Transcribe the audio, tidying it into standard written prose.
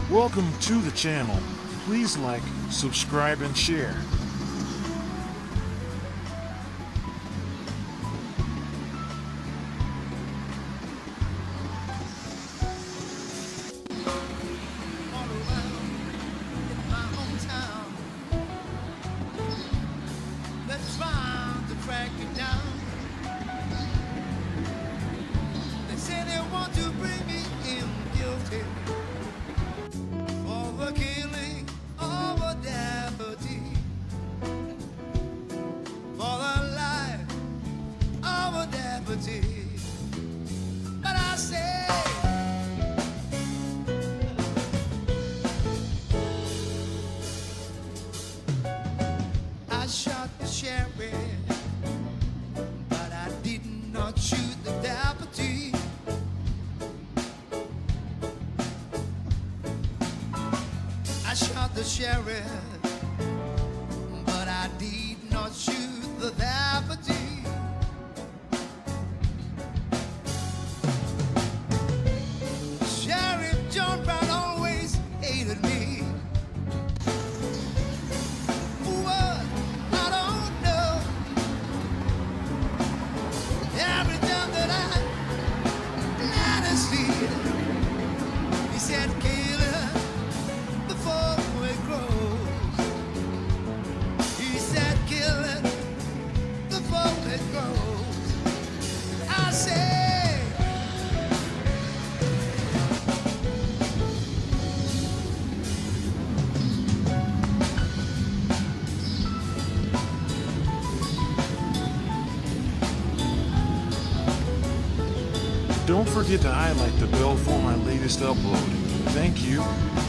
Welcome to the channel. Please like, subscribe, and share. But I say, I shot the sheriff, but I did not shoot the deputy. I shot the sheriff, but I did not shoot the deputy. Don't forget to highlight the bell for my latest upload. Thank you.